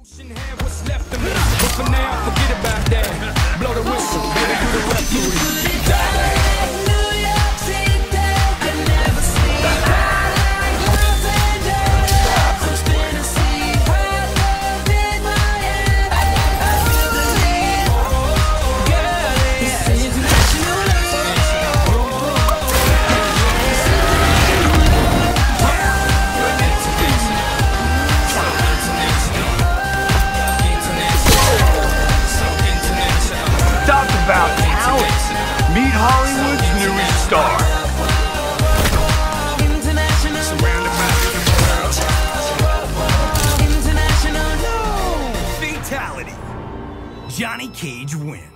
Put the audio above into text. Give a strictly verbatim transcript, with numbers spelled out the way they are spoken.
What's left of me? But for now, forget about that. Blow the whistle, baby, do the referee. About talent. Meet Hollywood's newest star. Fatality. Johnny Cage wins.